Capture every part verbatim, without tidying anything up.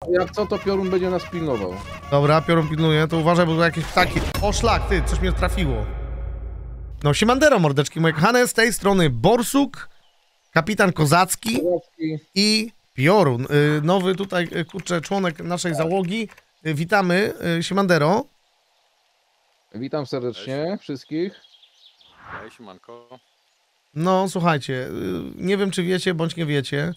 Jak co, to Piorun będzie nas pilnował. Dobra, Piorun pilnuje, to uważaj, bo tu jakieś ptaki. O szlak, ty, coś mnie trafiło. No, siemandero, mordeczki moje kochane, z tej strony Borsuk, kapitan Kozacki i Piorun. Y, nowy tutaj, y, kurczę, członek naszej załogi. Y, witamy, y, siemandero. Witam serdecznie Cześć. wszystkich. Cześć, manko. No, słuchajcie, y, nie wiem, czy wiecie, bądź nie wiecie.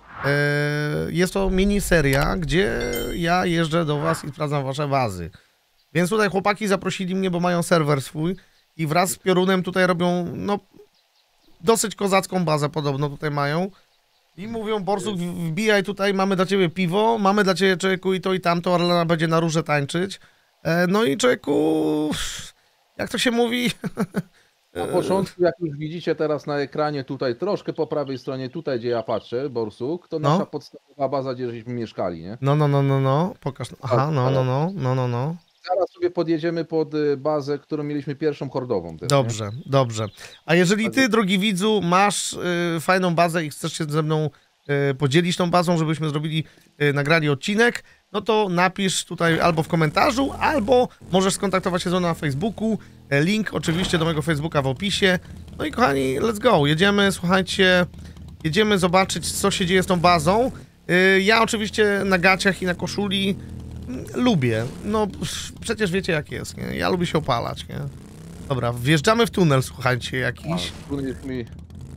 Y, jest to miniseria, gdzie ja jeżdżę do was i sprawdzam wasze bazy. Więc tutaj chłopaki zaprosili mnie, bo mają serwer swój i wraz z Piorunem tutaj robią, no, dosyć kozacką bazę podobno tutaj mają. I mówią, Borsuk, wbijaj tutaj, mamy dla ciebie piwo, mamy dla ciebie, człowieku, i to i tamto, Arlena będzie na róże tańczyć. E, no i człowieku, jak to się mówi... Na początku, jak już widzicie teraz na ekranie tutaj, troszkę po prawej stronie, tutaj gdzie ja patrzę, Borsuk, to nasza no. podstawowa baza, gdzie żeśmy mieszkali, nie? No, no, no, no, no, pokaż. Aha, no, no, no, no, no, no. Zaraz sobie podjedziemy pod bazę, którą mieliśmy pierwszą hordową. Też, dobrze, nie? dobrze. A jeżeli ty, drogi widzu, masz y, fajną bazę i chcesz się ze mną y, podzielić tą bazą, żebyśmy zrobili, y, nagrali odcinek, no to napisz tutaj albo w komentarzu, albo możesz skontaktować się ze mną na Facebooku. Link oczywiście do mojego Facebooka w opisie. No i kochani, let's go. Jedziemy, słuchajcie, jedziemy zobaczyć, co się dzieje z tą bazą. Yy, ja oczywiście na gaciach i na koszuli yy, lubię. No przecież wiecie jak jest, nie? Ja lubię się opalać, nie? Dobra, wjeżdżamy w tunel, słuchajcie, jakiś. A, tu jest mi...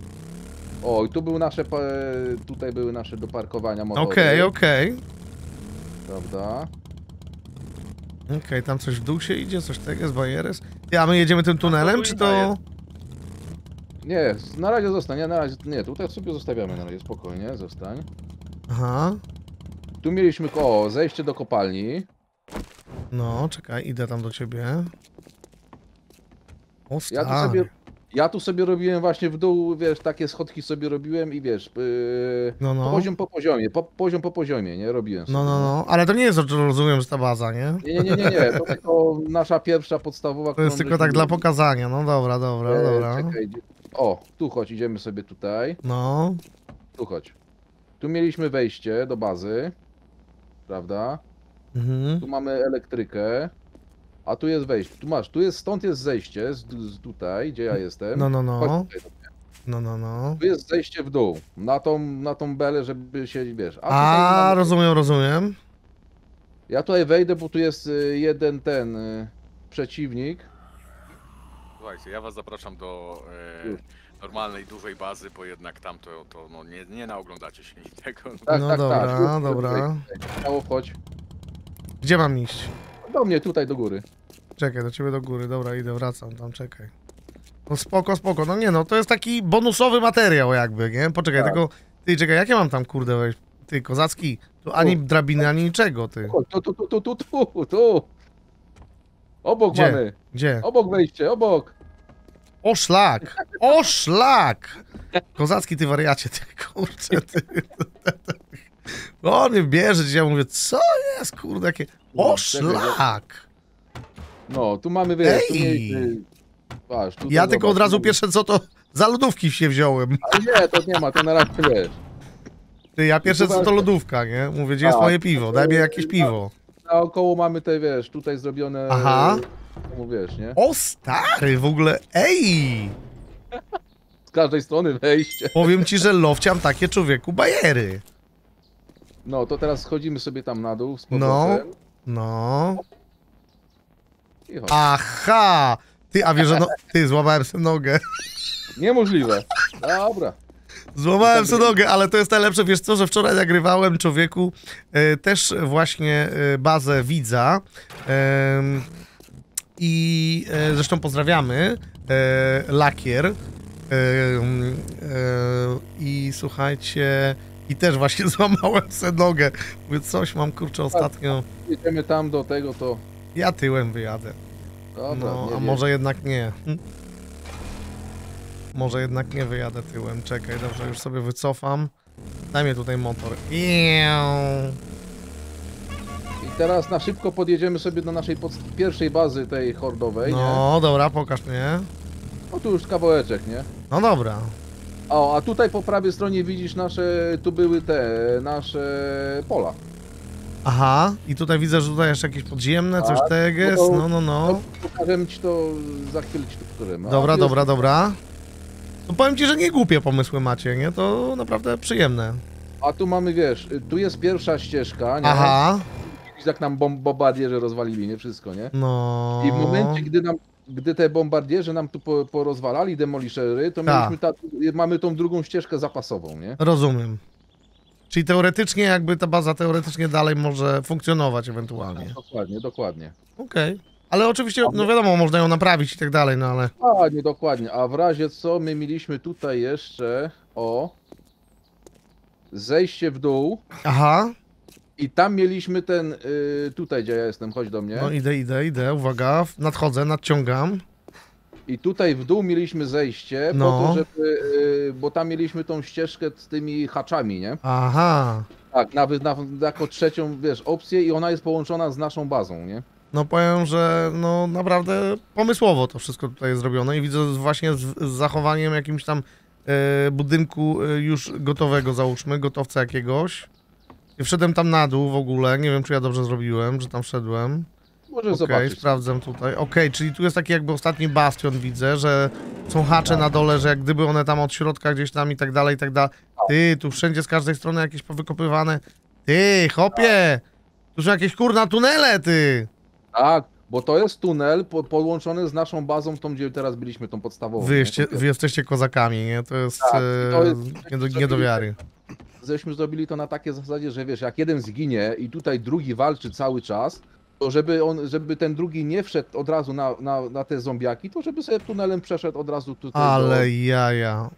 O, i tu były nasze, tutaj były nasze do parkowania motory. Okej, okay, okej. Okay. Prawda? Okej, okay, tam coś w dół się idzie, coś tego jest, bajeres. A my jedziemy tym tunelem, czy to... Nie, na razie zostań, nie, na razie, nie, tutaj sobie zostawiamy na razie, spokojnie, zostań. Aha. Tu mieliśmy, o, zejście do kopalni. No, czekaj, idę tam do ciebie. O, ja tu sobie, ja tu sobie robiłem właśnie w dół, wiesz, takie schodki sobie robiłem i wiesz, yy, no, no. poziom po poziomie, po, poziom po poziomie, nie, robiłem sobie. No, no, no, ale to nie jest, rozumiem, że ta baza, nie? Nie, nie, nie, nie, nie. To tylko nasza pierwsza podstawowa. To jest tylko tak dla pokazania, no dobra, dobra, e, dobra. Czekaj. O, tu chodź, idziemy sobie tutaj. No. Tu chodź. Tu mieliśmy wejście do bazy, prawda? Mhm. Tu mamy elektrykę, a tu jest wejście. Tu masz, tu jest, stąd jest zejście, z, z tutaj, gdzie ja jestem. No, no, no. Chodź tutaj. No, no, no. Tu jest zejście w dół, na tą, na tą belę, żeby się, wiesz... A, a mamy... rozumiem, rozumiem. Ja tutaj wejdę, bo tu jest jeden ten y, przeciwnik. Słuchajcie, ja was zapraszam do e, normalnej, dużej bazy, bo jednak tam to, to no, nie, nie naoglądacie się niczego. Tak, no tak, dobra, tak. dobra. Śmiało wchodź. Gdzie mam iść? Do mnie, tutaj do góry. Czekaj, do ciebie do góry, dobra, idę, wracam tam, czekaj. No spoko, spoko, no nie no, to jest taki bonusowy materiał jakby, nie? Poczekaj, tak. tylko, ty, czekaj, jak ja mam tam, kurde, wejść? Ty, Kozacki, tu ani tu. drabiny, ani niczego, ty. Tu, tu, tu, tu, tu, tu, tu. Obok Gdzie? mamy. Gdzie? Obok wejście, obok. O szlak! O szlak! Kozacki, ty wariacie, ty, kurczę, ty. On mnie bierze, ja mówię, co jest, kurde, jakie... O szlak! No, tu mamy, wiesz, tu mieliśmy... Patrz, ja tylko zobacz, od razu pierwsze co to za lodówki się wziąłem. Ale nie, to nie ma, to na razie wiesz. Ty, ja pierwsze co to lodówka, nie? Mówię, gdzie jest moje piwo, daj mi jakieś piwo. Naokoło mamy te, wiesz, tutaj zrobione... Aha. Wiesz, nie? O stary, w ogóle, ej! Z każdej strony wejście. Powiem ci, że lowciam takie, człowieku, bajery. No, to teraz schodzimy sobie tam na dół z No, no. Aha! Ty, a wiesz, że no, ty, złamałem sobie nogę. Niemożliwe. Dobra. Złamałem sobie nogę, ale to jest najlepsze, wiesz co, że wczoraj nagrywałem, człowieku, e, też właśnie e, bazę widza e, i e, zresztą pozdrawiamy, e, Lakier e, e, i słuchajcie, i też właśnie złamałem sobie nogę. Mówię, coś mam, kurczę, ostatnio. Jedziemy tam do tego, to... Ja tyłem wyjadę. Dobra, no, a nie może jednak nie. Hm? Może jednak nie wyjadę tyłem. Czekaj, dobrze, już sobie wycofam. Daj mi tutaj motor. Iiii. I teraz na szybko podjedziemy sobie do naszej pierwszej bazy tej hordowej, No, nie? dobra, pokaż mnie. No tu już kawałeczek, nie? No dobra. O, a tutaj po prawej stronie widzisz nasze, tu były te, nasze pola. Aha, i tutaj widzę, że tutaj jeszcze jakieś podziemne, coś Tak, teges, no to- no, no, no. Pokażę ci to za chwilę ci to którym. A Dobra, jest- dobra, dobra. No powiem ci, że nie głupie pomysły macie, nie? To naprawdę przyjemne. A tu mamy, wiesz, tu jest pierwsza ścieżka, nie? Aha, Widzisz, jak nam bom- bombardierze rozwalili, nie? Wszystko, nie? no... I w momencie, gdy nam, gdy te bombardierze nam tu po, porozwalali, demolishery, to Tak. mieliśmy ta, mamy tą drugą ścieżkę zapasową, nie? Rozumiem. Czyli teoretycznie jakby ta baza teoretycznie dalej może funkcjonować ewentualnie. Dokładnie, dokładnie. Okej. Ale oczywiście, no wiadomo, można ją naprawić i tak dalej, no ale... A, nie dokładnie. A w razie co, my mieliśmy tutaj jeszcze, o, zejście w dół Aha, i tam mieliśmy ten, y, tutaj gdzie ja jestem, chodź do mnie. no idę, idę, idę, uwaga, nadchodzę, nadciągam. I tutaj w dół mieliśmy zejście, No. po to, żeby, y, bo tam mieliśmy tą ścieżkę z tymi haczami, nie? Aha, Tak, nawet na, jako trzecią, wiesz, opcję i ona jest połączona z naszą bazą, nie? no powiem, że no naprawdę pomysłowo to wszystko tutaj jest zrobione i widzę właśnie z, z zachowaniem jakimś tam e, budynku e, już gotowego, załóżmy, gotowca jakiegoś. I wszedłem tam na dół w ogóle, nie wiem czy ja dobrze zrobiłem, że tam wszedłem. Możesz Okej, zobaczyć. sprawdzam tutaj. Okej, czyli tu jest taki jakby ostatni bastion, widzę, że są hacze Tak. na dole, że jak gdyby one tam od środka gdzieś tam i tak dalej, i tak dalej. Ty, tu wszędzie z każdej strony jakieś powykopywane. Ty, hopie! Tu są jakieś kurna tunele, ty! Tak, bo to jest tunel po, połączony z naszą bazą, tą gdzie teraz byliśmy, tą podstawową. Wy, nie? jeste, Tą wy jesteście kozakami, nie? To jest, Tak, e, to jest- nie, do, nie do wiary. Żeśmy zrobili to na takiej zasadzie, że wiesz, jak jeden zginie i tutaj drugi walczy cały czas, to żeby on, żeby ten drugi nie wszedł od razu na, na, na te zombiaki, to żeby sobie tunelem przeszedł od razu tutaj Ale do... jaja.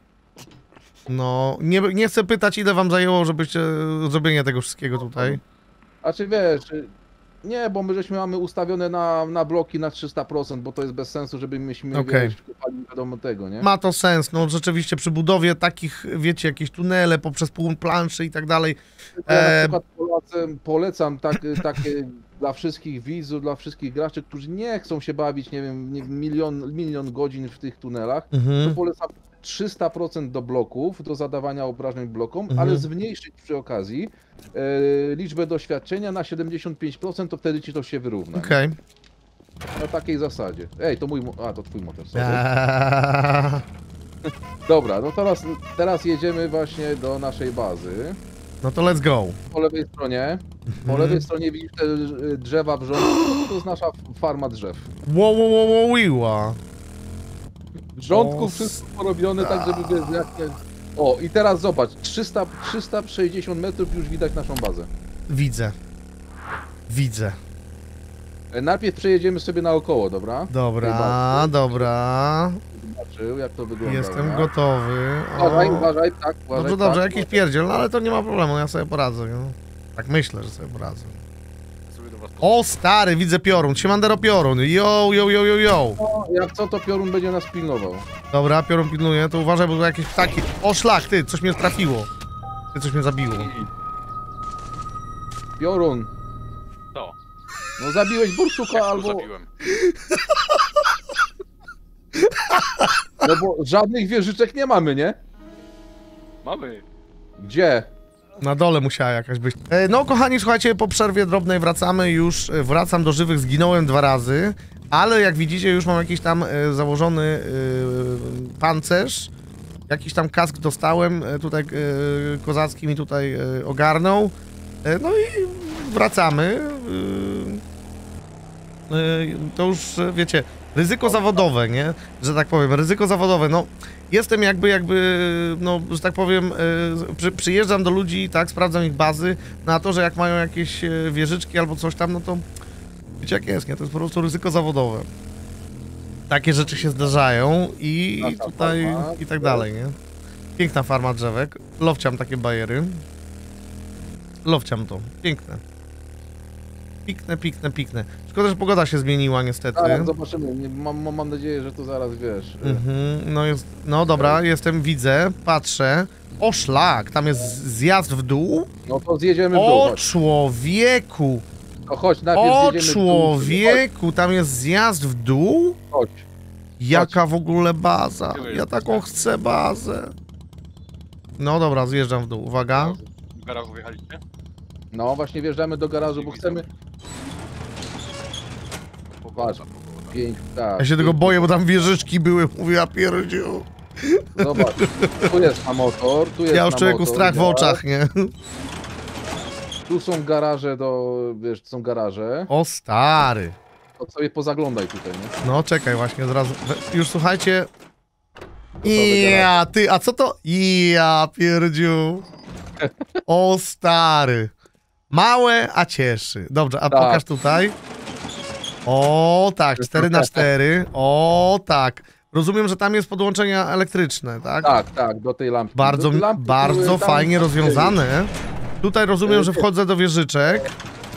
No, nie, nie chcę pytać, ile wam zajęło, żebyście zrobienie tego wszystkiego tutaj. A czy wiesz, nie, bo my żeśmy mamy ustawione na, na bloki na trzysta procent, bo to jest bez sensu, żeby myśmy Okej. wiesz, kupali wiadomo tego, nie? Ma to sens, no rzeczywiście przy budowie takich, wiecie, jakieś tunele poprzez pół planszy i tak dalej. Ja na E, przykład polecam, polecam tak, takie dla wszystkich widzów, dla wszystkich graczy, którzy nie chcą się bawić, nie wiem, nie, milion, milion godzin w tych tunelach, to Mhm. polecam trzysta procent do bloków, do zadawania obrażeń blokom, Mhm. ale zmniejszyć przy okazji e, liczbę doświadczenia na siedemdziesiąt pięć procent, to wtedy ci to się wyrówna. nie? Okej. Na takiej zasadzie. Ej, to mój, mo- a to twój motor, sorry. Eee, Dobra, no teraz, teraz jedziemy właśnie do naszej bazy. No to let's go. Po lewej stronie, po Mhm. lewej stronie widzisz te y, drzewa wrzątku, to jest nasza farma drzew. Wo, wo, wo, wo, wiła. Wrzątku O, wszystko porobione tak, żeby wiesz, jak nie... O, i teraz zobacz, trzysta, trzysta sześćdziesiąt metrów już widać naszą bazę. Widzę. Widzę. E, Najpierw przejedziemy sobie naokoło, dobra? Dobra, Tej dobra. Zobaczył, jak to wygląda. Jestem dobra? gotowy. O. Uważaj, uważaj, tak, uważaj. Dobrze, dobrze, tak. jakiś pierdziel, no ale to nie ma problemu, ja sobie poradzę. No. Tak myślę, że sobie poradzę. Ja sobie do was O stary, widzę piorun, siemandero piorun, yo, yo, yo, yo, yo. No, jak co, to piorun będzie nas pilnował. Dobra, piorun pilnuje, to uważaj, bo tu jakieś ptaki. O szlak, ty, coś mnie trafiło. Ty, coś mnie zabiło. Piorun, To, no zabiłeś bursuka jak to albo... zabiłem. No bo żadnych wieżyczek nie mamy, nie? Mamy. Gdzie? Na dole musiała jakaś być. E, No, kochani, słuchajcie, po przerwie drobnej wracamy już, e, wracam do żywych, zginąłem dwa razy, ale jak widzicie, już mam jakiś tam e, założony e, pancerz, jakiś tam kask dostałem, e, tutaj e, kozacki mi tutaj e, ogarnął, e, no i wracamy. E, e, to już, e, wiecie, ryzyko zawodowe, nie? Że tak powiem, ryzyko zawodowe, no jestem jakby, jakby, no, że tak powiem, e, przy, przyjeżdżam do ludzi, tak, sprawdzam ich bazy, na to, że jak mają jakieś e, wieżyczki albo coś tam, no to wiecie jak jest, nie? To jest po prostu ryzyko zawodowe. Takie rzeczy się zdarzają i Nasza tutaj, farma, i tak dalej, nie? Piękna farma drzewek, lowciam takie bajery. Lowciam to, piękne. Piknę, piknę, piknę. Szkoda, że pogoda się zmieniła niestety. Zaraz zobaczymy, Nie- mam, mam nadzieję, że to zaraz wiesz. y, Mhm, no jest, no dobra, jestem, widzę, patrzę. O szlak, tam jest zjazd w dół. No to zjedziemy w dół, O chodź. człowieku, No chodź, najpierw o zjedziemy w dół. człowieku, tam jest zjazd w dół? Chodź, Jaka w ogóle baza? Gdzie wy Ja jesteście? taką chcę bazę. No dobra, zjeżdżam w dół, uwaga. W garażu wjechaliście? No właśnie wjeżdżamy do garażu, bo chcemy... Patrz, pięk, tak. Ja się tego pięknie. boję, bo tam wieżyczki były. Mówię, ja pierdziu. Zobacz, tu jest na motor, tu jest Ja już na człowieku motor, strach w garaż. oczach, nie? Tu są garaże do... wiesz, są garaże. O stary. To sobie pozaglądaj tutaj, nie? No czekaj właśnie, zaraz. we- Już słuchajcie. Gotowy Ja, ty, a co to? Ja, pierdziu. O stary. Małe, a cieszy. Dobrze, a Tak. pokaż tutaj. O tak, cztery na cztery. O tak. Rozumiem, że tam jest podłączenia elektryczne, tak? Tak, tak, do tej lampki. Bardzo, do tej lampki, bardzo które tam- fajnie rozwiązane. Tutaj rozumiem, że wchodzę do wieżyczek.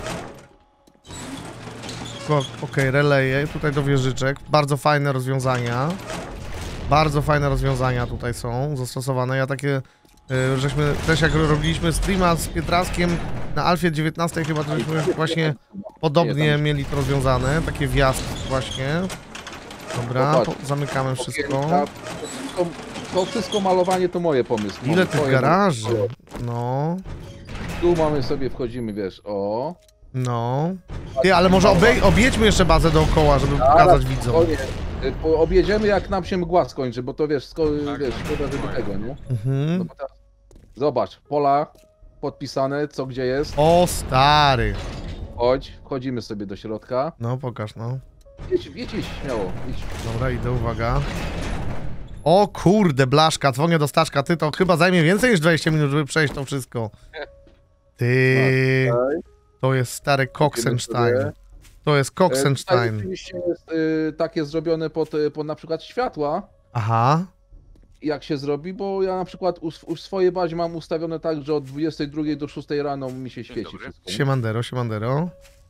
O- Okej, releje tutaj do wieżyczek. Bardzo fajne rozwiązania. Bardzo fajne rozwiązania tutaj są zastosowane. Ja takie, y, żeśmy też jak robiliśmy streama z Pietraskiem na Alfie dziewiętnastej chyba to żeśmy właśnie podobnie Nie, tam- mieli to rozwiązane. Takie wjazd właśnie. Dobra, Zobacz. po, zamykamy wszystko. Okienka, To wszystko, to wszystko malowanie to moje pomysł. Ile tych Twoje- garaży? No, Tu mamy sobie, wchodzimy, wiesz, o. no. Ty, ale może obej objedźmy jeszcze bazę dookoła, żeby Zaraz, pokazać widzom. spokojnie. Y, po- Objedziemy jak nam się mgła skończy, bo to wiesz, sko Tak, wiesz tak, szkoda, żeby dokładnie. tego, nie? No Mhm. bo teraz... Zobacz, pola podpisane, co gdzie jest. O stary. Chodź, wchodzimy sobie do środka. No, pokaż, no. Jedź, jedź, jedź śmiało, idź. Dobra, idę, uwaga. O kurde, blaszka, dzwonię do Staszka. Ty, to chyba zajmie więcej niż dwadzieścia minut, żeby przejść to wszystko. Ty, Tutaj. to jest stary Koxenstein. To jest E, Tutaj Koxenstein. oczywiście jest y, takie zrobione pod, y, pod na przykład światła, Aha, jak się zrobi, bo ja na przykład u, u swojej bazie mam ustawione tak, że od dwudziestej drugiej do szóstej rano mi się świeci dobry. wszystko. nie? siemandero, siemandero.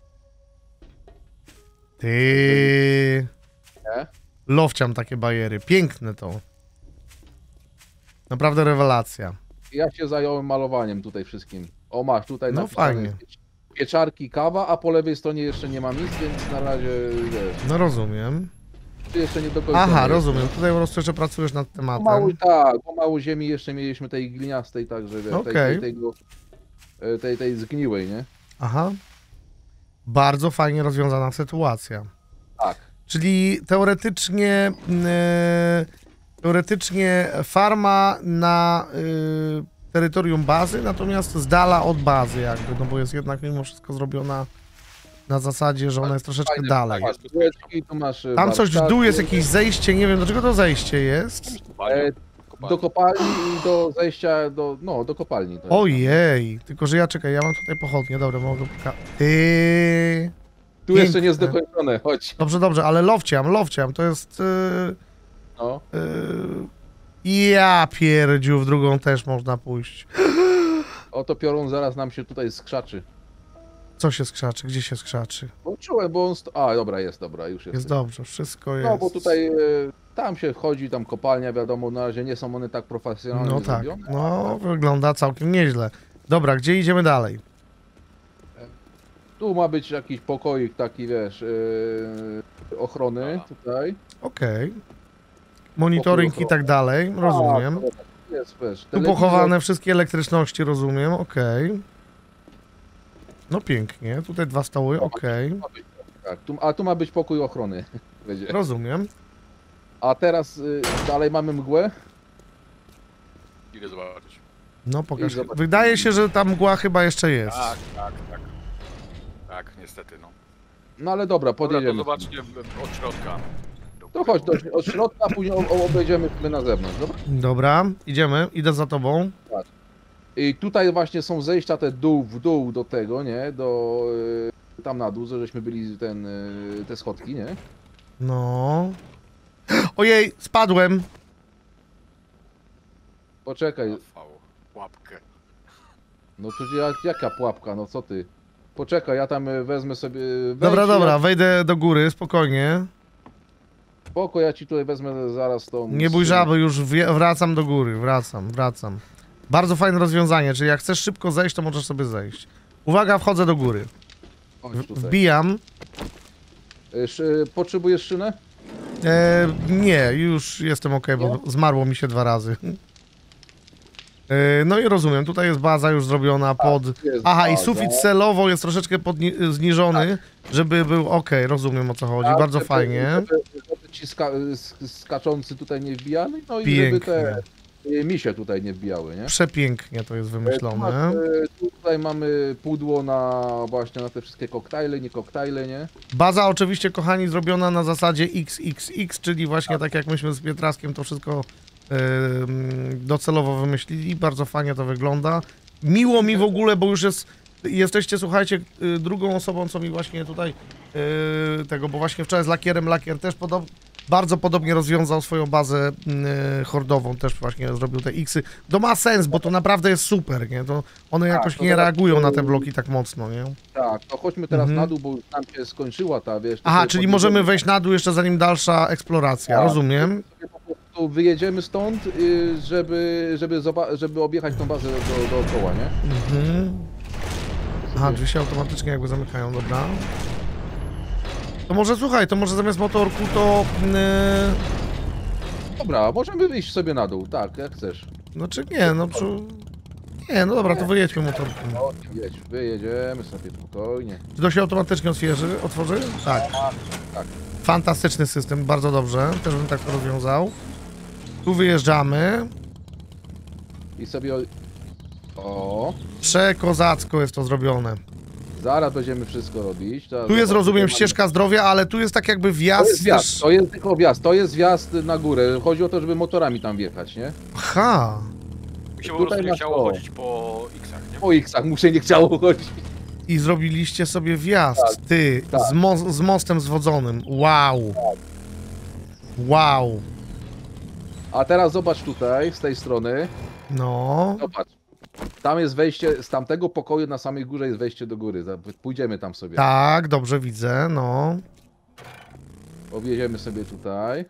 Ty, Nie? lowciam takie bajery. Piękne to. Naprawdę rewelacja. Ja się zająłem malowaniem tutaj wszystkim. O masz, tutaj No napisane fajnie. piecz- pieczarki, kawa, a po lewej stronie jeszcze nie ma nic, więc na razie wiesz, No rozumiem. tu jeszcze nie do końca. Aha, jest. rozumiem. Tutaj po prostu jeszcze pracujesz nad Pomału, tematem. tak, pomału ziemi jeszcze mieliśmy tej gliniastej, także wiesz, tej, Okej. tej, tego, e, tej, tej zgniłej, nie? Aha. Bardzo fajnie rozwiązana sytuacja. Tak. Czyli teoretycznie e, teoretycznie farma na e, terytorium bazy, natomiast z dala od bazy jakby, no bo jest jednak mimo wszystko zrobiona na zasadzie, że ona jest troszeczkę Fajne, dalej. Masz bułeczki, tu masz e, Tam coś w dół warsztaty, jest jakieś zejście, nie wiem dlaczego to zejście jest. e, do kopalni i do zejścia do, no, do kopalni. To jest. Ojej, tylko że ja czekaj, ja mam tutaj pochodnie, dobra, mogę pokazać. Ty. Tu jeszcze nie jest piękne. dokończone, chodź. Dobrze, dobrze, ale lowciam, lowciam, to jest... Yy... No. Yy, ja pierdziu, w drugą też można pójść. Oto piorun zaraz nam się tutaj skrzaczy. Co się skrzaczy? Gdzie się skrzaczy? Bo czułem, bo on... Sto... A, dobra, jest, dobra, już jest. Jest dobrze, wszystko jest. No, bo tutaj e, tam się wchodzi, tam kopalnia, wiadomo, na razie nie są one tak profesjonalnie No tak, zrobione. no wygląda całkiem nieźle. Dobra, gdzie idziemy dalej? Tu ma być jakiś pokoik taki, wiesz, e, ochrony Aha. tutaj. Okej. Monitoring i tak dalej, rozumiem. A, to jest, wiesz, Tu telewizor. pochowane wszystkie elektryczności, rozumiem, okej. No pięknie, tutaj dwa stoły, okej. Tak, tu, a tu ma być pokój ochrony. Będzie. Rozumiem. A teraz y, dalej mamy mgłę. Idę zobaczyć. No pokaż. I zobacz. Wydaje się, że ta mgła chyba jeszcze jest. Tak, tak, tak. Tak, niestety, no. No ale dobra, Dobra, to podjedziemy. zobaczcie od środka. To chodź do, od środka, a później o- o- obejdziemy sobie na zewnątrz, dobra? Dobra, idziemy, idę za tobą. I tutaj właśnie są zejścia te dół w dół do tego, nie? Do y, tam na dół, że żeśmy byli ten, y, te schodki, nie? No. Ojej, spadłem. Poczekaj, Rafał, łapkę. no to jak, jaka pułapka, no co ty? Poczekaj, ja tam y, wezmę sobie... wejdź, Dobra, dobra, Ja, wejdę do góry, spokojnie. spoko, ja ci tutaj wezmę zaraz tą... Nie bój żaby, już wie- wracam do góry, wracam, wracam. Bardzo fajne rozwiązanie, czyli jak chcesz szybko zejść, to możesz sobie zejść. Uwaga, wchodzę do góry. Chodź tutaj. Wbijam. Y, szy, potrzebujesz szynę? E, nie, już jestem ok, bo zmarło mi się dwa razy. Yy, no i rozumiem, tutaj jest baza już zrobiona pod... Tu jest Aha, i baza. sufit celowo jest troszeczkę podni- zniżony, żeby był... Okej, rozumiem o co chodzi, Tak, bardzo żeby- fajnie. Żeby, żeby ci ska sk skaczący tutaj nie wbijali, no i Pięknie. żeby te y, misie tutaj nie wbijały, nie? Przepięknie to jest Tu, masz, wymyślone. y, tutaj mamy pudło na właśnie na te wszystkie koktajle, nie koktajle, nie? Baza oczywiście, kochani, zrobiona na zasadzie X X X, czyli właśnie tak jak myśmy z Pietraskiem to wszystko yy, docelowo wymyślili. Bardzo fajnie to wygląda. Miło mi w ogóle, bo już jest, jesteście, słuchajcie, yy, drugą osobą, co mi właśnie tutaj yy, tego, bo właśnie wczoraj z Lakierem, Lakier też podob, bardzo podobnie rozwiązał swoją bazę yy, hordową, też właśnie zrobił te X-y. To ma sens, bo to naprawdę jest super, nie? To one Tak, jakoś to nie teraz- reagują na te bloki tak mocno, nie? Tak, to chodźmy teraz Mhm. na dół, bo już nam się skończyła ta, wiesz... to Aha, sobie czyli podjedziemy- możemy wejść na dół jeszcze zanim dalsza eksploracja, Tak. rozumiem. sobie po prostu wyjedziemy stąd, y, żeby, żeby, zoba- żeby objechać tą bazę do, dookoła, nie? Mhm. Aha, drzwi się automatycznie jakby zamykają, dobra. To może słuchaj, to może zamiast motorku to... Yy, Dobra, możemy wyjść sobie na dół, tak, jak chcesz. znaczy nie, no przy... Nie, no dobra, to wyjedźmy motorkiem. No, jedź, wyjedziemy sobie spokojnie. Czy to się automatycznie otwierzy, otworzy? Tak. tak. Fantastyczny system, bardzo dobrze, też bym tak to rozwiązał. Tu wyjeżdżamy. I sobie... O, Przekozacko jest to zrobione. zaraz będziemy wszystko robić. Zaraz Tu jest, zobaczymy, rozumiem, mamy- ścieżka zdrowia, ale tu jest tak jakby To wjazd... jest wjazd, też- to jest tylko wjazd, to jest wjazd na górę. Chodzi o to, żeby motorami tam wjechać, nie? Aha. Mi się po Tutaj prostu nie masz chciało to. chodzić po X-ach, nie? Po X-ach mu się nie chciało chodzić. I zrobiliście sobie wjazd, Tak, ty, tak. Z, mo z mostem zwodzonym. Wow. Wow. A teraz zobacz tutaj, z tej strony. No. Zobacz. Tam jest wejście, z tamtego pokoju na samej górze jest wejście do góry. Za- Pójdziemy tam sobie. Tak, dobrze widzę, no. Objedziemy sobie tutaj.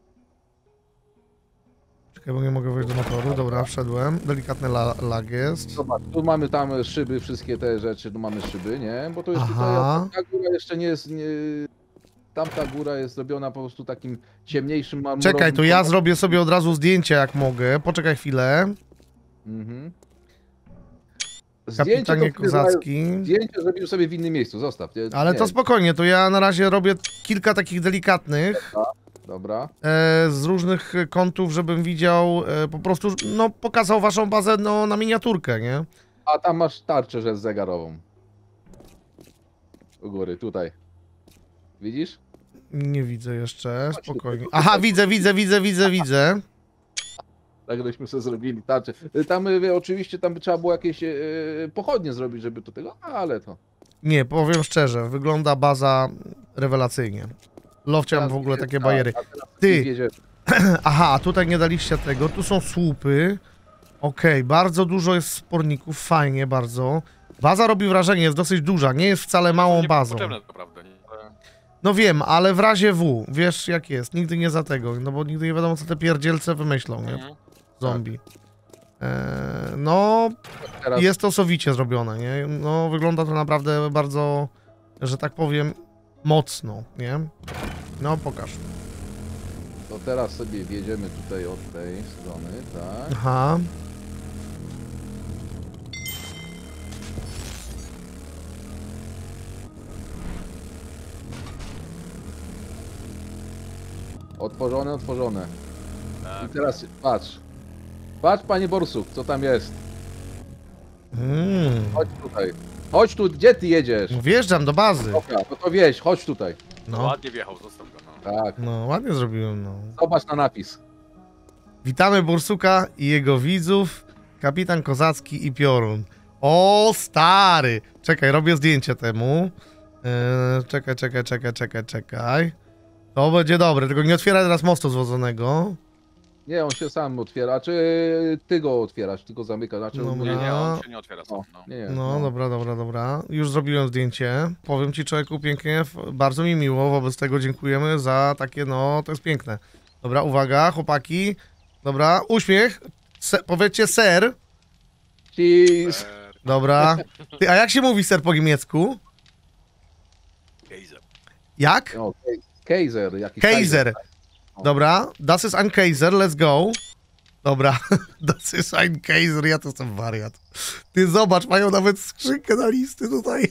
Czekaj, bo nie mogę wejść do motoru. Dobra, wszedłem. Delikatny la lag jest. Zobacz, tu mamy tam szyby, wszystkie te rzeczy, tu mamy szyby, nie? Bo to jest Aha. tutaj, ta góra jeszcze nie jest, nie... Tamta góra jest zrobiona po prostu takim ciemniejszym marmurowym... Czekaj, to ja kolorem. zrobię sobie od razu zdjęcie jak mogę. Poczekaj chwilę. Mhm. Zdjęcie Kapitanie to wyzwala- Kozacki. Zdjęcie zrobił sobie w innym miejscu, zostaw. Nie, Ale nie. to spokojnie, to ja na razie robię kilka takich delikatnych Dobra. e, z różnych kątów, żebym widział, e, po prostu, no, pokazał waszą bazę, no, na miniaturkę, nie? A tam masz tarczę, że z zegarową. U góry, tutaj. Widzisz? Nie widzę jeszcze, spokojnie. Aha, widzę, widzę, widzę, widzę, widzę. Tak żeśmy sobie zrobili tarczę. Tam y, oczywiście tam by trzeba było jakieś y, pochodnie zrobić, żeby do tego, ale to... Nie, powiem szczerze, wygląda baza rewelacyjnie. Lowciam w ogóle takie Tak, bajery. a teraz Ty. wiedzie- Aha, a tutaj nie daliście tego, tu są słupy. Okej, bardzo dużo jest sporników, fajnie bardzo. Baza robi wrażenie, jest dosyć duża, nie jest wcale małą nie bazą. Potrzebne naprawdę, nie? Ale... No wiem, ale w razie W, wiesz jak jest, nigdy nie za tego, no bo nigdy nie wiadomo co te pierdzielce wymyślą, nie? Mhm. Zombie. Eee, no, Teraz jest to sowicie zrobione, nie? No, wygląda to naprawdę bardzo, że tak powiem, mocno, nie? No, pokaż. To teraz sobie wjedziemy tutaj od tej strony, tak? Aha. Otworzone, otworzone. I Tak. teraz patrz. Patrz, panie Borsuk, co tam jest. Mm. Chodź tutaj. Chodź tu, gdzie ty jedziesz? Wjeżdżam do bazy. Dobra, no to wieź, chodź tutaj. No, Ładnie wjechał, zostaw go, no. Tak, no, ładnie zrobiłem, no. zobacz na napis. Witamy Bursuka i jego widzów, kapitan Kozacki i Piorun. O, stary! Czekaj, robię zdjęcie temu. Eee, czekaj, czekaj, czekaj, czekaj, czekaj. To będzie dobre, tylko nie otwieraj teraz mostu zwodzonego. Nie, on się sam otwiera, czy ty go otwierasz, ty go zamykasz, znaczy... Dobra. Nie, nie, on się nie otwiera sam, O, no. nie, nie, No, dobra, dobra, dobra. Już zrobiłem zdjęcie. Powiem ci, człowieku, pięknie, f- bardzo mi miło, wobec tego dziękujemy za takie, no, to jest piękne. Dobra, uwaga, chłopaki. Dobra, uśmiech. Se, powiedzcie ser. Cheese. Eee, Dobra. Ty, a jak się mówi ser po niemiecku? Gejzer. Jak? No, Kaiser, jakiś Kaiser. Dobra, das ist ein Kaiser, let's go. Dobra, Shine Case, ja to jestem wariat. Ty zobacz, mają nawet skrzynkę na listy tutaj.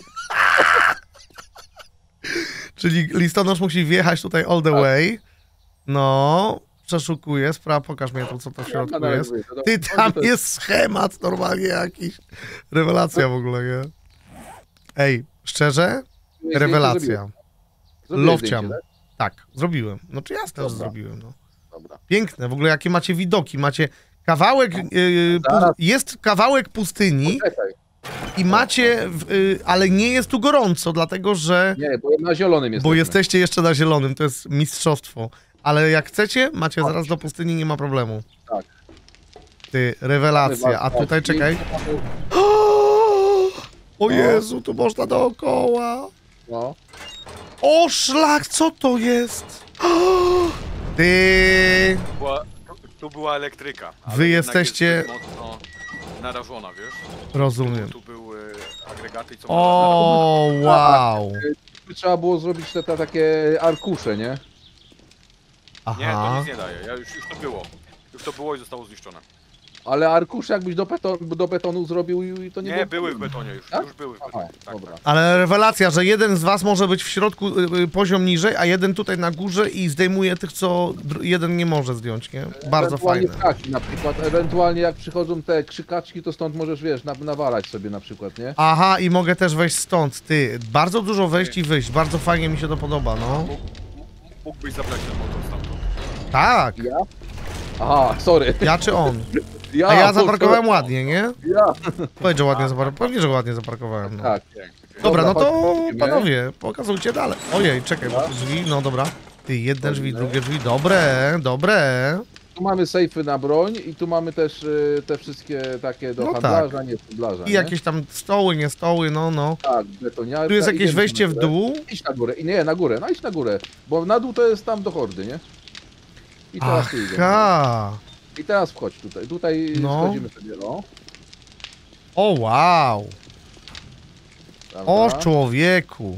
Czyli listonosz musi wjechać tutaj all the way. No, przeszukuję, sprawa, pokaż mi tu, co to w środku jest. Ty, tam jest schemat normalnie jakiś. Rewelacja w ogóle, nie? Ej, szczerze? Rewelacja. Lowciam. Tak, zrobiłem. No czy jasne, że zrobiłem, no. Dobra. Piękne, w ogóle jakie macie widoki, macie kawałek, yy, pu- jest kawałek pustyni Poczekaj. i macie, yy, ale nie jest tu gorąco, dlatego że, Nie, bo na zielonym jest. bo jesteście jeszcze na zielonym, to jest mistrzostwo, ale jak chcecie, macie zaraz do pustyni, nie ma problemu. Tak. Ty, rewelacja, a tutaj czekaj. O Jezu, tu można dookoła. No. O szlak, co to jest? Ty... Była, tu, tu była elektryka. ale Wy jednak jesteście- jest dość mocno narażona, wiesz? Rozumiem. Tu były agregaty, co O, wow. Trzeba było zrobić te, te takie arkusze, nie? Nie, to Aha. nic nie daje. Ja już, już to było. Już to było i zostało zniszczone. Ale arkusze jakbyś do, beton, do betonu zrobił i i to nie Nie, było... były w betonie już. Tak? Już były w Aha, betonie. Tak, dobra. Ale rewelacja, że jeden z was może być w środku y, y, poziom niżej, a jeden tutaj na górze i zdejmuje tych, co dr- jeden nie może zdjąć, nie? Bardzo Ewentualnie fajne. ptaki na przykład, ewentualnie jak przychodzą te krzykaczki, to stąd możesz, wiesz, na, nawalać sobie na przykład, nie? Aha, i mogę też wejść stąd, ty. Bardzo dużo wejść i wyjść, bardzo fajnie mi się to podoba, no. Mógł, mógłbyś zabrać ten motor stamtąd. Tak, Ja? Aha, sorry. ja czy on? Ja, A ja bo- zaparkowałem ładnie, nie? Ja. Powiedz, że ładnie zaparkowałem. Pewnie, że ładnie zaparkowałem. No. Tak. Dobra, no Dobra, to chodźmy. panowie, pokazujcie dalej. Ojej, czekaj, bo te drzwi, no dobra. Ty, jedne drzwi, Wchodzimy. drugie drzwi, dobre, dobre. Tu mamy sejfy na broń i tu mamy też y, te wszystkie takie do No handlarza, nie handlarza, I nie? jakieś tam stoły, nie stoły, no, no. Tak, betoniarka. Tu jest jakieś Idziemy wejście na w górę. dół. Idź na górę, I nie, na górę, no idź na górę, bo na dół to jest tam do hordy, nie? I teraz tu idziemy. Aha. I teraz wchodź tutaj, tutaj No. wchodzimy sobie, no. O, wow. Prawda? O, człowieku.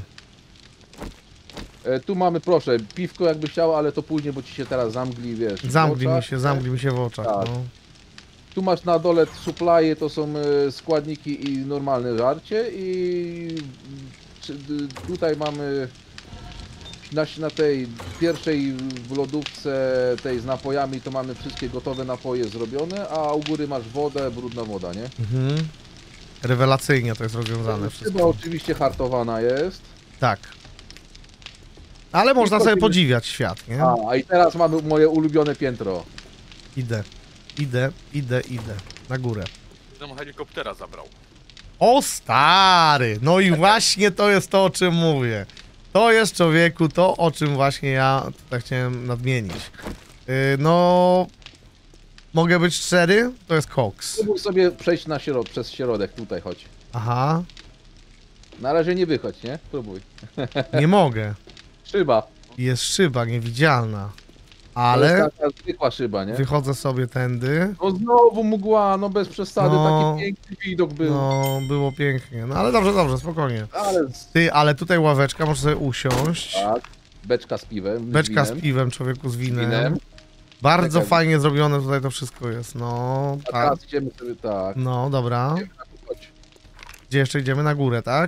E, tu mamy, proszę, piwko jakby chciała, ale to później, bo ci się teraz zamgli, wiesz. w Zamknij mi oczach, się, nie? zamknij mi się w oczach, Tak. no. Tu masz na dole supply'e, to są e, składniki i normalne żarcie i czy, d- tutaj mamy na, na tej pierwszej w lodówce tej z napojami to mamy wszystkie gotowe napoje zrobione, a u góry masz wodę, brudna woda, nie? Mhm. Rewelacyjnie to jest rozwiązane Chyba wszystko. oczywiście hartowana jest. Tak. Ale można sobie wchodzimy- podziwiać świat, nie? A, a i teraz mamy moje ulubione piętro. Idę, idę, idę, idę. Na górę. Tam helikoptera zabrał. O stary! No i właśnie to jest to, o czym mówię. To jest, człowieku, to, o czym właśnie ja tutaj chciałem nadmienić. Yy, no... Mogę być szczery? To jest koks. Spróbuj sobie przejść na środ przez środek, tutaj chodź. Aha, Na razie nie wychodź, nie? Spróbuj. nie mogę. Szyba. Jest szyba niewidzialna. To Ale jest taka zwykła szyba, nie? wychodzę sobie tędy. No znowu mgła, no bez przesady, No. taki piękny widok był. No, było pięknie. No ale dobrze, dobrze, spokojnie. Ale z... Ty, ale tutaj ławeczka, możesz sobie usiąść. tak, beczka z piwem. Beczka z winem, piwem, człowieku, z winem. winem. Bardzo Czekaj. fajnie zrobione tutaj to wszystko jest. No, A tak. teraz idziemy sobie tak. No, dobra. Chodź. Gdzie jeszcze idziemy? Na górę, tak?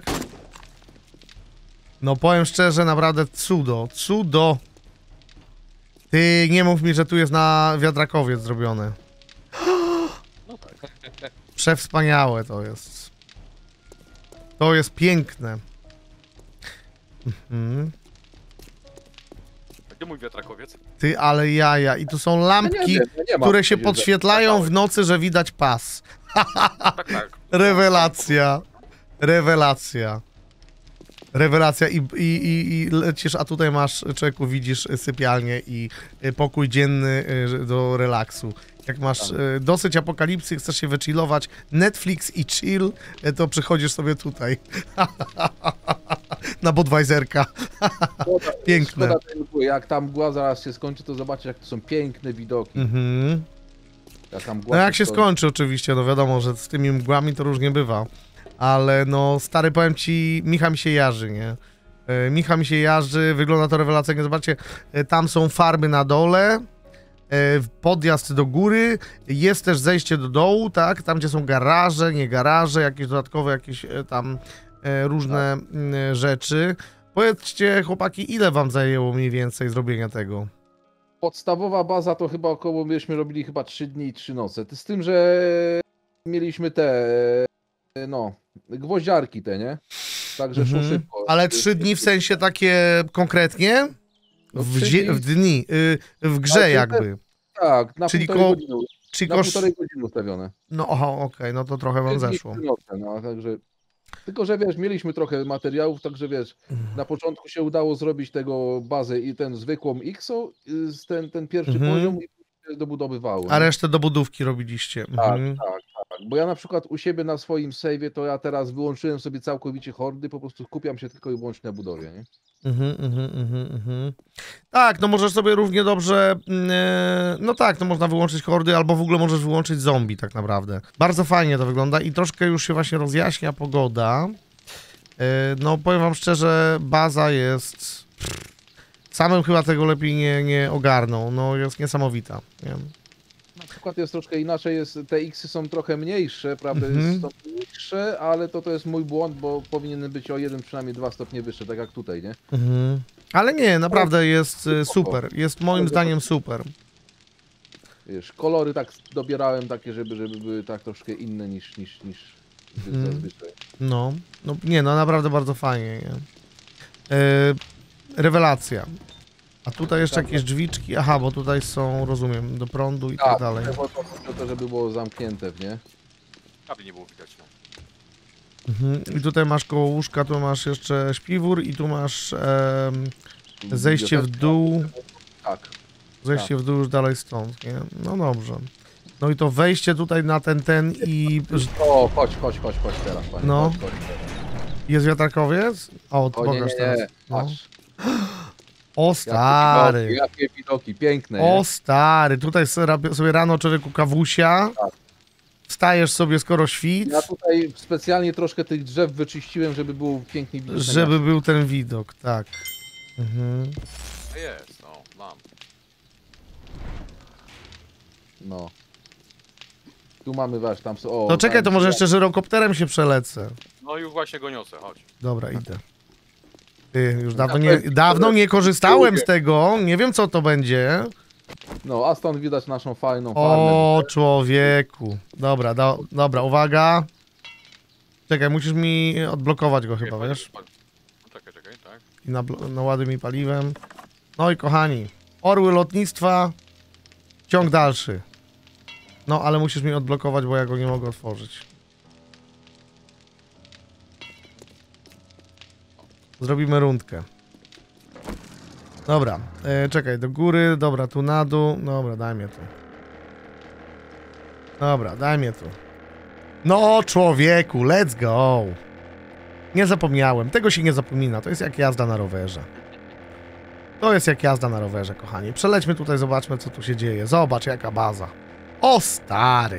No powiem szczerze, naprawdę cudo, cudo. Ty nie mów mi, że tu jest na wiatrakowiec zrobione. No tak. Przewspaniałe to jest. To jest piękne. Mhm. Gdzie mój wiatrakowiec? Ty, ale jaja. I tu są Ja nie lampki, wiem, ja nie mam które się przecież, że- podświetlają w nocy, że widać pas. Tak, tak. Rewelacja. Rewelacja. Rewelacja i, i, i, i lecisz, a tutaj masz, człowieku, widzisz sypialnię i y, pokój dzienny y, do relaksu. Jak masz y, dosyć apokalipsy, chcesz się wychillować, Netflix i chill, y, to przychodzisz sobie tutaj. Na Budweiserka. Szkoda, Piękne. Szkoda tej mgły. Jak ta mgła zaraz się skończy, to zobaczysz, jak to są piękne widoki. Mhm. Jak ta mgła No jak się skończy. skończy oczywiście, no wiadomo, że z tymi mgłami to różnie bywa. Ale no, stary, powiem ci, Micha mi się jarzy, nie? E, Micha mi się jarzy, wygląda to rewelacyjnie, zobaczcie, e, tam są farby na dole, podjazd do góry, jest też zejście do dołu, tak? Tam, gdzie są garaże, nie garaże, jakieś dodatkowe, jakieś tam różne tak. rzeczy. Powiedzcie, chłopaki, ile wam zajęło mniej więcej zrobienia tego? Podstawowa baza to chyba około, myśmy robili chyba trzy dni i trzy noce. Z tym, że mieliśmy te, no, gwoździarki te, nie? Także mhm. szło szybko. Ale trzy dni w sensie takie konkretnie? W, no, dni... w dni, yy, w grze tak, jakby. Tak, na czyli półtorej ko... godziny. Czyli na kosz... półtorej godziny ustawione. No oho, okej, okay, no to trochę wam zeszło. Noce, no, także... Tylko, że wiesz, mieliśmy trochę materiałów, także wiesz, na początku się udało zrobić tego bazę i ten zwykłą X O, ten, ten pierwszy mhm. poziom i dobudowywało. A resztę dobudówki robiliście. Tak, mhm. tak, tak. Bo ja na przykład u siebie na swoim save'ie, to ja teraz wyłączyłem sobie całkowicie hordy, po prostu skupiam się tylko i wyłącznie na budowie, nie? Mhm, mhm, mhm, mhm. Tak, no możesz sobie równie dobrze, yy, no tak, no można wyłączyć hordy, albo w ogóle możesz wyłączyć zombie tak naprawdę. Bardzo fajnie to wygląda i troszkę już się właśnie rozjaśnia pogoda. Yy, no powiem wam szczerze, baza jest... Samym chyba tego lepiej nie, nie ogarną, no jest niesamowita. Nie? Na przykład jest troszkę inaczej, jest, te X-y są trochę mniejsze, prawda, Mhm. jest, są niższe, ale to to jest mój błąd, bo powinien być o jeden, przynajmniej dwa stopnie wyższe, tak jak tutaj, nie? Mhm. Ale nie, naprawdę jest y, super, jest moim zdaniem super. Wiesz, kolory tak dobierałem takie, żeby, żeby były tak troszkę inne niż, niż, niż Mhm. zazwyczaj. No, no nie, no naprawdę bardzo fajnie. Nie? Yy, rewelacja. A tutaj jeszcze jakieś drzwiczki, aha, bo tutaj są, rozumiem, do prądu i tak, tak dalej. Tak, to, to żeby było zamknięte, nie? Aby nie było widać, no. Mhm. I tutaj masz koło łóżka, tu masz jeszcze śpiwór i tu masz e, zejście w dół. Tak. Zejście w dół już dalej stąd, nie? No dobrze. No i to wejście tutaj na ten, ten i... O, chodź, chodź, chodź, chodź teraz, panie. No. Chodź, chodź, teraz. Jest wiatrakowiec? O, to O, nie, pokaż nie, teraz. nie. No. Patrz. O stary. Jakie widoki, jakie widoki, piękne. O nie? stary, tutaj sobie rano człowieku kawusia. Tak. Wstajesz sobie skoro świt. Ja tutaj specjalnie troszkę tych drzew wyczyściłem, żeby był pięknie widok. Żeby był ten widok, tak. Mhm. Jest, no, mam. No. Tu mamy wasz, tam są... O, No czekaj, to tam- może jeszcze żyrokopterem się przelecę. No już właśnie go niosę, chodź. Dobra, idę. Ty, już dawno nie, dawno nie korzystałem z tego, nie wiem co to będzie. No, a stąd widać naszą fajną farmę. O człowieku. Dobra, do, dobra, uwaga. Czekaj, musisz mi odblokować go chyba, wiesz? No, czekaj, czekaj, tak. I nablo- naładuj mi paliwem. No i kochani, orły lotnictwa, ciąg dalszy. No, ale musisz mi odblokować, bo ja go nie mogę otworzyć. Zrobimy rundkę. Dobra, e, czekaj, do góry, dobra, tu na dół, dobra, daj mnie tu. Dobra, daj mnie tu. No, człowieku, let's go. Nie zapomniałem, tego się nie zapomina, to jest jak jazda na rowerze. To jest jak jazda na rowerze, kochani. Przelećmy tutaj, zobaczmy, co tu się dzieje. Zobacz, jaka baza. O, stary.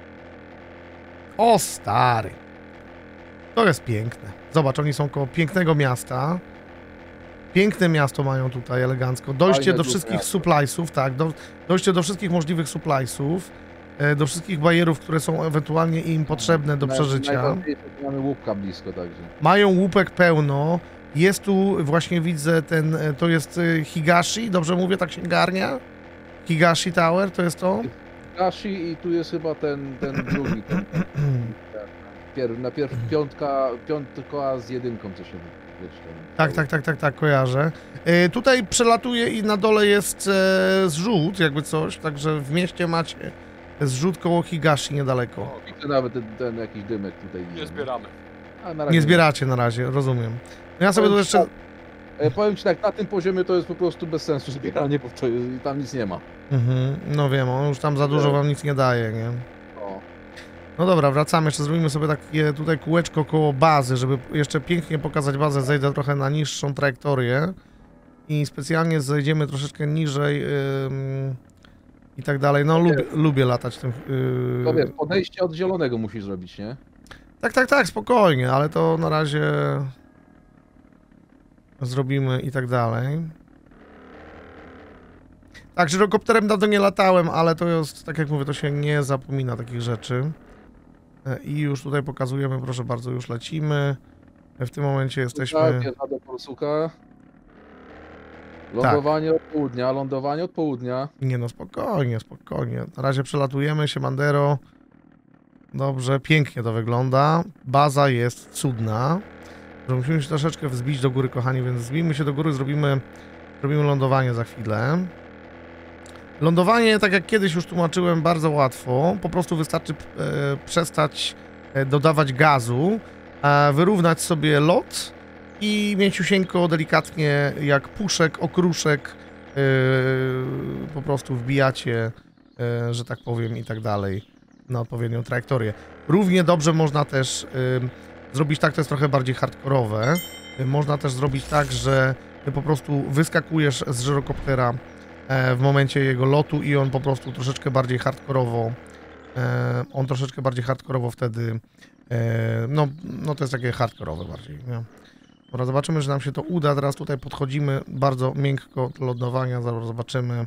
O, stary. To jest piękne. Zobacz, oni są koło pięknego miasta. Piękne miasto mają tutaj elegancko. Dojście Fajne do duże wszystkich miasto. suppliesów, tak. Do, dojście do wszystkich możliwych suppliesów. e, Do wszystkich bajerów, które są ewentualnie im potrzebne do Naj- przeżycia. Najważniejsze, że mamy łupka blisko, także. Mają łupek pełno. Jest tu, właśnie widzę, ten, e, to jest e, Higashi, dobrze mówię, ta księgarnia? Higashi Tower, to jest to? Gashi i tu jest chyba ten, ten drugi, ten, ten, pier, na pierw piątka, piątka z jedynką, co się wiesz, ten, Tak, tak, tak, tak, tak, kojarzę. E, tutaj przelatuje i na dole jest e, zrzut, jakby coś, także w mieście macie zrzut koło Higashi niedaleko. O, I tu nawet ten, ten jakiś dymek tutaj nie widzę, zbieramy. A na razie Nie zbieracie na razie, rozumiem. No ja sobie tu Powiem jeszcze... ci tak, e, powiem ci tak, na tym poziomie to jest po prostu bez sensu zbieranie, bo to jest, tam nic nie ma. Mhm, no wiem, on już tam za dużo wam nic nie daje, nie? O. No dobra, wracamy, jeszcze zrobimy sobie takie tutaj kółeczko koło bazy, żeby jeszcze pięknie pokazać bazę, zejdę trochę na niższą trajektorię i specjalnie zejdziemy troszeczkę niżej ym, i tak dalej. No lubię, lubię latać tym... Yy... To wiesz, podejście od zielonego musisz zrobić, nie? Tak, tak, tak, spokojnie, ale to na razie zrobimy i tak dalej. Tak, żyrokopterem dawno nie latałem, ale to jest, tak jak mówię, to się nie zapomina takich rzeczy. E, I już tutaj pokazujemy, proszę bardzo, już lecimy. E, W tym momencie jesteśmy... Tak, jest do Porsuka. Lądowanie od południa, lądowanie od południa. Nie no, spokojnie, spokojnie. Na razie przelatujemy się, Mandero. Dobrze, pięknie to wygląda. Baza jest cudna. Że musimy się troszeczkę wzbić do góry, kochani, więc zbijmy się do góry, zrobimy, zrobimy lądowanie za chwilę. Lądowanie, tak jak kiedyś już tłumaczyłem, bardzo łatwo. Po prostu wystarczy e, przestać e, dodawać gazu, e, wyrównać sobie lot i mięciusieńko, delikatnie, jak puszek, okruszek, e, po prostu wbijacie, e, że tak powiem, i tak dalej, na odpowiednią trajektorię. Równie dobrze można też e, zrobić tak, to jest trochę bardziej hardkorowe. E, można też zrobić tak, że ty po prostu wyskakujesz z żyrokoptera w momencie jego lotu i on po prostu troszeczkę bardziej hardkorowo, e, on troszeczkę bardziej hardkorowo wtedy, e, no, no to jest takie hardkorowe bardziej, nie? Dobra, zobaczymy, że nam się to uda, teraz tutaj podchodzimy bardzo miękko do lądowania, zaraz zobaczymy.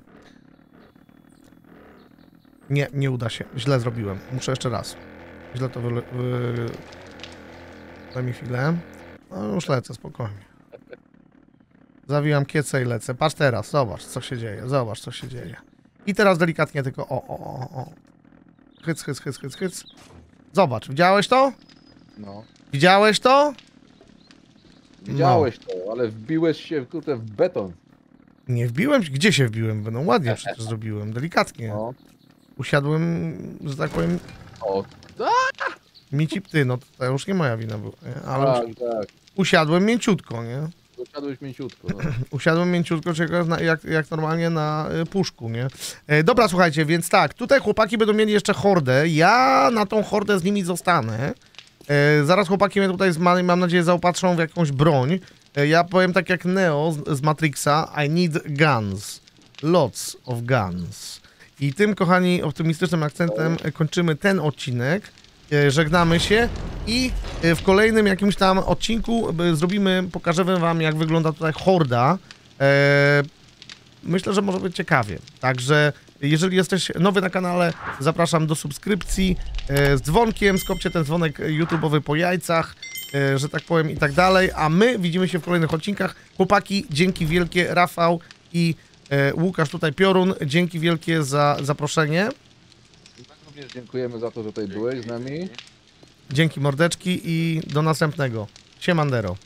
Nie, nie uda się, źle zrobiłem, muszę jeszcze raz, źle to wy... wy... Daj mi chwilę, no już lecę, spokojnie. Zawijam kiecę i lecę. Patrz teraz, zobacz, co się dzieje, zobacz, co się dzieje. I teraz delikatnie tylko o, o, o, o. Hyc, hyc, hyc, hyc, hyc. Zobacz, widziałeś to? No. Widziałeś to? Widziałeś to, ale wbiłeś się kurde w beton. Nie wbiłem się. Gdzie się wbiłem? No ładnie przecież zrobiłem, delikatnie. No. Usiadłem, że tak powiem, O, mici pty, no to już nie moja wina była, nie? Ale tak, tak. usiadłem mięciutko, nie? Usiadłeś mięciutko. No. Usiadłem mięciutko, czyli jak, jak, jak normalnie na y, puszku, nie? E, dobra, słuchajcie, więc tak, tutaj chłopaki będą mieli jeszcze hordę, ja na tą hordę z nimi zostanę. E, zaraz chłopaki mnie tutaj, z, mam nadzieję, zaopatrzą w jakąś broń. E, ja powiem tak jak Neo z, z Matrixa, I need guns. Lots of guns. I tym, kochani, optymistycznym akcentem e, kończymy ten odcinek. E, żegnamy się i e, w kolejnym jakimś tam odcinku e, zrobimy, pokażemy wam, jak wygląda tutaj horda. E, myślę, że może być ciekawie. Także jeżeli jesteś nowy na kanale, zapraszam do subskrypcji e, z dzwonkiem, skopcie ten dzwonek YouTube'owy po jajcach, e, że tak powiem, i tak dalej. A my widzimy się w kolejnych odcinkach. Chłopaki, dzięki wielkie, Rafał i e, Łukasz tutaj Piorun, dzięki wielkie za zaproszenie. Również dziękujemy za to, że tutaj byłeś z nami. Dzięki mordeczki i do następnego. Siemandero.